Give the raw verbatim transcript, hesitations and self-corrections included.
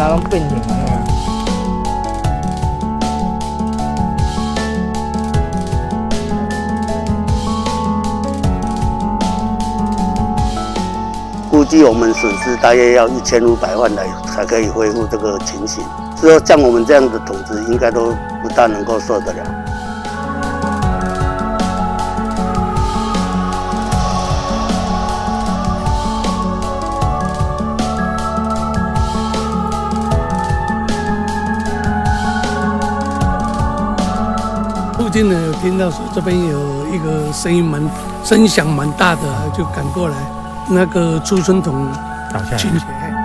哪拢变形了。 估计我们损失大约要一千五百万来才可以恢复这个情形。之后像我们这样的种子，应该都不大能够受得了。 附近呢有听到说这边有一个声音蛮声响蛮大的，就赶过来，那个出生筒倾斜。